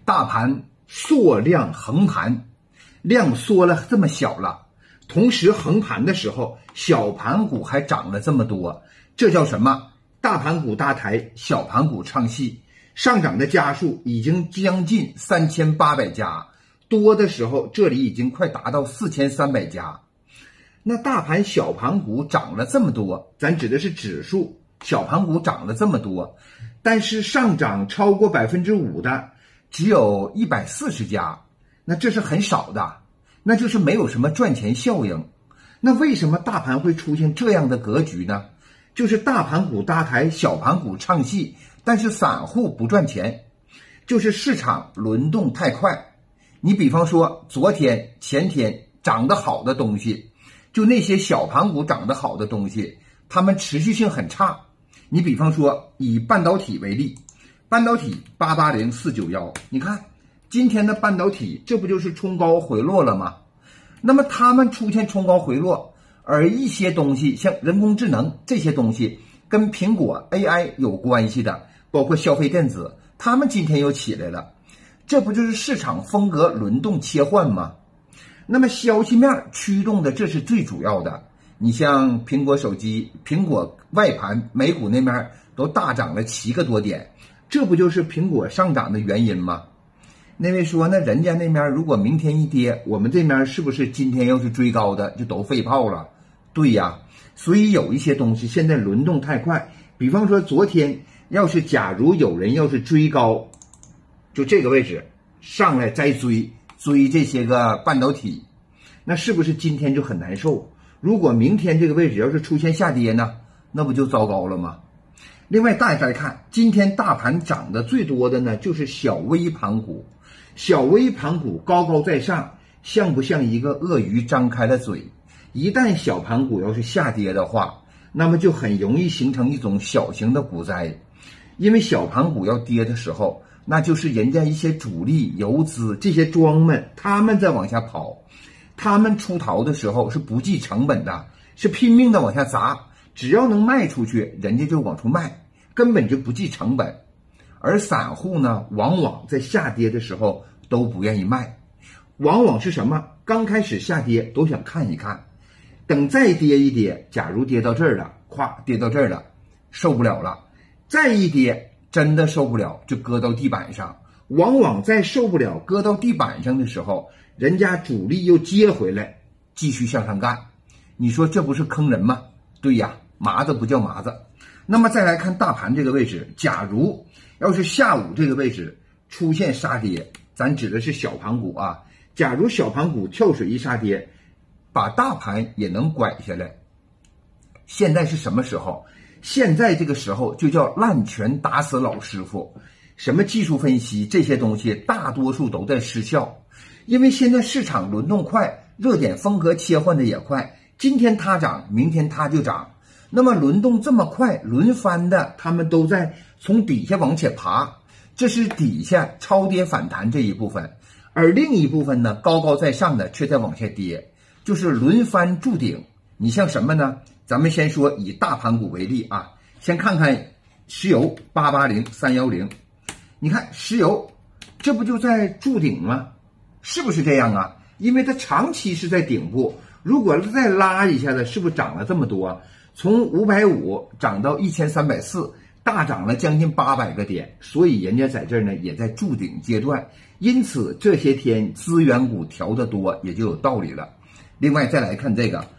大盘缩量横盘，量缩了这么小了，同时横盘的时候小盘股还涨了这么多，这叫什么？大盘股搭台，小盘股唱戏，上涨的家数已经将近3800家，多的时候这里已经快达到4300家。那大盘小盘股涨了这么多，咱指的是指数，小盘股涨了这么多，但是上涨超过5%的只有140家，那这是很少的，那就是没有什么赚钱效应。那为什么大盘会出现这样的格局呢？就是大盘股搭台，小盘股唱戏，但是散户不赚钱，就是市场轮动太快。你比方说昨天前天涨得好的东西，就那些小盘股涨得好的东西，它们持续性很差。你比方说以半导体为例，半导体880491，你看今天的半导体这不就是冲高回落了吗？那么它们出现冲高回落，而一些东西像人工智能这些东西跟苹果 AI 有关系的，包括消费电子，它们今天又起来了，这不就是市场风格轮动切换吗？那么消息面驱动的这是最主要的。你像苹果手机，苹果外盘美股那边都大涨了7个多点，这不就是苹果上涨的原因吗？那位说，那人家那边如果明天一跌，我们这边是不是今天要是追高的就都废炮了？对呀，所以有一些东西现在轮动太快，比方说昨天要是假如有人要是追高，就这个位置上来再追这些个半导体，那是不是今天就很难受？如果明天这个位置要是出现下跌呢，那不就糟糕了吗？另外大家再看，今天大盘涨得最多的呢就是小微盘股，小微盘股高高在上，像不像一个鳄鱼张开了嘴？一旦小盘股要是下跌的话，那么就很容易形成一种小型的股灾。因为小盘股要跌的时候，那就是人家一些主力游资这些庄们，他们在往下跑，他们出逃的时候是不计成本的，是拼命的往下砸，只要能卖出去人家就往出卖，根本就不计成本。而散户呢，往往在下跌的时候都不愿意卖，往往是什么？刚开始下跌都想看一看，等再跌一跌，假如跌到这儿了，咵跌到这儿了，受不了了，再一跌真的受不了，就搁到地板上。往往在受不了搁到地板上的时候，人家主力又接回来继续向上干，你说这不是坑人吗？对呀，麻子不叫麻子。那么再来看大盘这个位置，假如要是下午这个位置出现杀跌，咱指的是小盘股啊，假如小盘股跳水一杀跌，把大盘也能拐下来。现在是什么时候？现在这个时候就叫烂拳打死老师傅，什么技术分析这些东西大多数都在失效。因为现在市场轮动快，热点风格切换的也快，今天它涨，明天它就涨。那么轮动这么快，轮番的他们都在从底下往前爬，这是底下超跌反弹这一部分。而另一部分呢，高高在上的却在往下跌，就是轮番筑顶。你像什么呢？咱们先说以大盘股为例啊，先看看石油880310，你看石油这不就在筑顶吗？是不是这样啊？因为它长期是在顶部，如果再拉一下子，是不是涨了这么多？从550涨到1340，大涨了将近800个点，所以人家在这儿呢也在筑顶阶段，因此这些天资源股调得多也就有道理了。另外再来看这个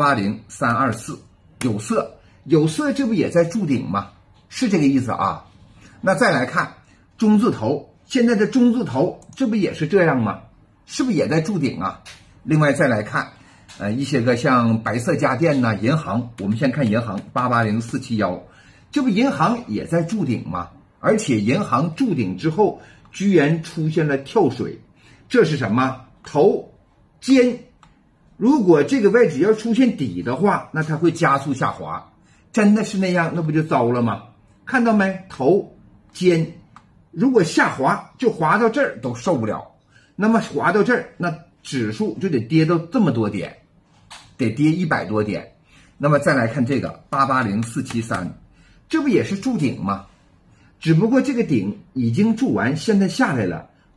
880324有色这不也在筑顶吗？是这个意思啊。那再来看中字头，现在的中字头这不也是这样吗？是不是也在筑顶啊？另外再来看一些个像白色家电呐、银行，我们先看银行880471，这不银行也在筑顶吗？而且银行筑顶之后居然出现了跳水，这是什么？头肩，如果这个位置要出现底的话，那它会加速下滑，真的是那样，那不就糟了吗？看到没？头肩如果下滑就滑到这儿都受不了，那么滑到这儿，那指数就得跌到这么多点，得跌100多点。那么再来看这个880473，这不也是筑顶吗？只不过这个顶已经筑完，现在下来了，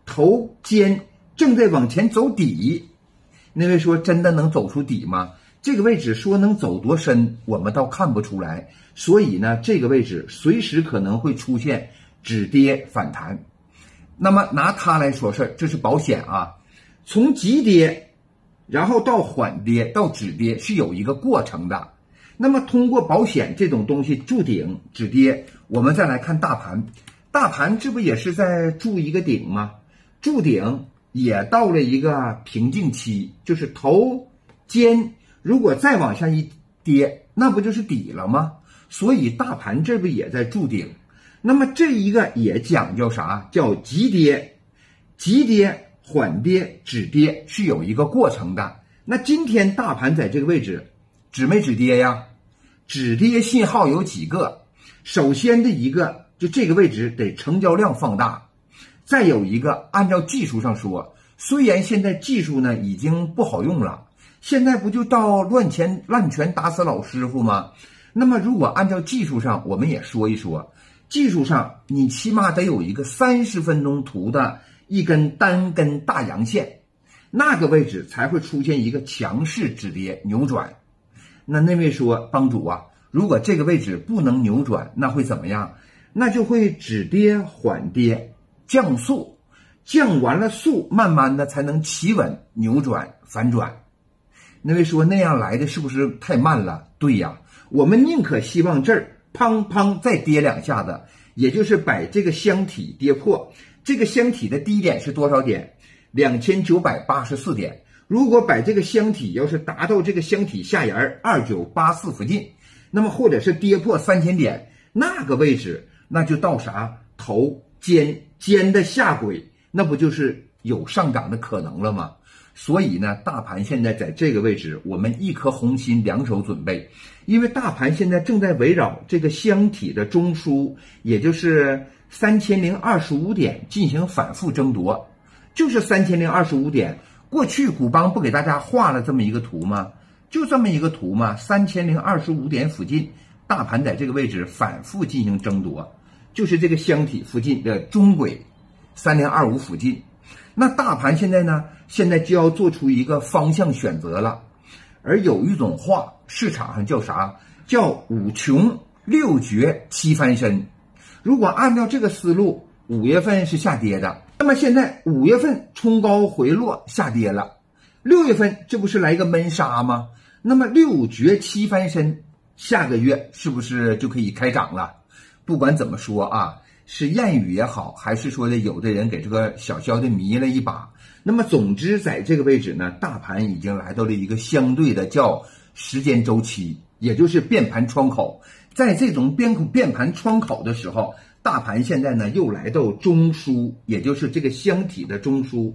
头肩正在往前走底。那位说真的能走出底吗？这个位置说能走多深，我们倒看不出来。所以呢，这个位置随时可能会出现止跌反弹。那么拿它来说事儿，这是保险啊，从急跌，然后到缓跌到止跌是有一个过程的。那么通过保险这种东西筑顶止跌，我们再来看大盘，大盘这不也是在筑一个顶吗？筑顶也到了一个瓶颈期，就是头肩如果再往下一跌，那不就是底了吗？所以大盘这不也在筑顶。那么这一个也讲究啥？叫急跌，急跌、缓跌、止跌是有一个过程的。那今天大盘在这个位置止没止跌呀？止跌信号有几个？首先的一个，就这个位置得成交量放大。再有一个，按照技术上说，虽然现在技术呢已经不好用了，现在不就到乱拳打死老师傅吗？那么如果按照技术上，我们也说一说，技术上你起码得有一个30分钟图的一根单根大阳线，那个位置才会出现一个强势止跌扭转。那位说帮主啊，如果这个位置不能扭转，那会怎么样？那就会止跌缓跌降速，降完了速，慢慢的才能企稳扭转反转。那位说那样来的是不是太慢了？对呀，我们宁可希望这儿砰砰再跌2下子，也就是把这个箱体跌破。这个箱体的低点是多少点？2984点。如果把这个箱体要是达到这个箱体下沿2984附近，那么或者是跌破3000点，那个位置那就到啥？头肩的下轨，那不就是有上涨的可能了吗？所以呢，大盘现在在这个位置，我们一颗红心两手准备，因为大盘现在正在围绕这个箱体的中枢，也就是3025点进行反复争夺，就是3025点。过去古邦不给大家画了这么一个图吗？就这么一个图嘛，3025点附近，大盘在这个位置反复进行争夺，就是这个箱体附近的中轨3025附近。那大盘现在呢？现在就要做出一个方向选择了。而有一种话，市场上叫啥？叫5穷6绝7翻身。如果按照这个思路，5月份是下跌的，那么现在5月份冲高回落下跌了，6月份这不是来个闷杀吗？那么6绝7翻身，下个月是不是就可以开涨了？不管怎么说啊，是谚语也好，还是说的有的人给这个小肖的迷了一把。那么总之在这个位置呢，大盘已经来到了一个相对的叫时间周期，也就是变盘窗口。在这种变盘窗口的时候，大盘现在呢又来到中枢，也就是这个箱体的中枢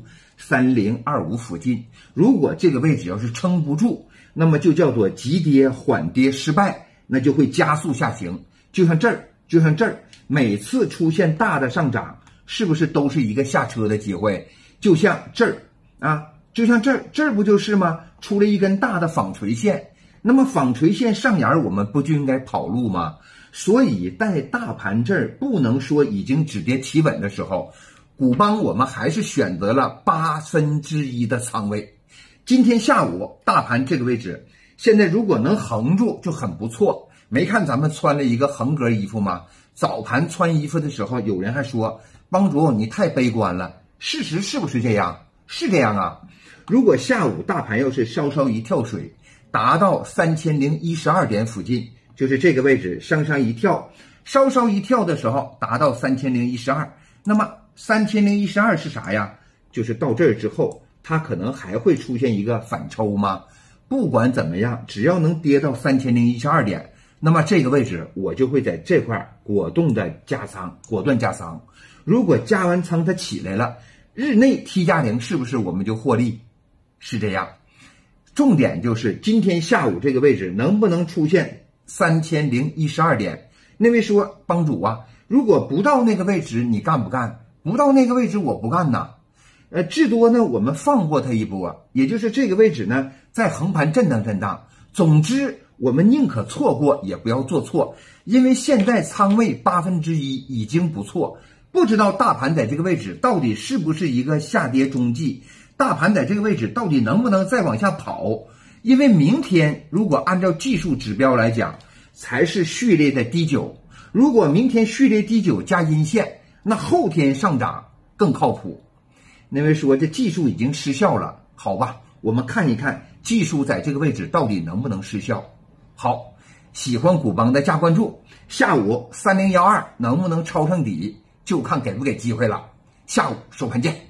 3025附近。如果这个位置要是撑不住，那么就叫做急跌缓跌失败，那就会加速下行。就像这儿，每次出现大的上涨，是不是都是一个下车的机会？就像这儿啊，就像这儿不就是吗？出了一根大的纺锤线，那么纺锤线上沿我们不就应该跑路吗？所以在大盘这儿不能说已经止跌企稳的时候，古邦我们还是选择了1/8的仓位。今天下午大盘这个位置，现在如果能横住就很不错。没看咱们穿了一个横格衣服吗？早盘穿衣服的时候，有人还说帮主你太悲观了。事实是不是这样？是这样啊。如果下午大盘要是稍稍一跳水，达到3012点附近，就是这个位置向上一跳，稍稍一跳的时候达到3012，那么3012是啥呀？就是到这儿之后，它可能还会出现一个反抽吗？不管怎么样，只要能跌到3012点，那么这个位置我就会在这块果断加仓。如果加完仓它起来了，日内 T 加0是不是我们就获利？是这样。重点就是今天下午这个位置能不能出现3012点？那位说帮主啊，如果不到那个位置你干不干？不到那个位置我不干呐。至多呢我们放过它一波，也就是这个位置呢在横盘震荡。总之我们宁可错过也不要做错，因为现在仓位1/8已经不错， 不知道大盘在这个位置到底是不是一个下跌中继，大盘在这个位置到底能不能再往下跑？因为明天如果按照技术指标来讲，才是序列的低九。如果明天序列低九加阴线，那后天上涨更靠谱。那位说这技术已经失效了，好吧，我们看一看技术在这个位置到底能不能失效。好，喜欢股帮的加关注，下午3012能不能抄上底，就看给不给机会了。下午收盘见。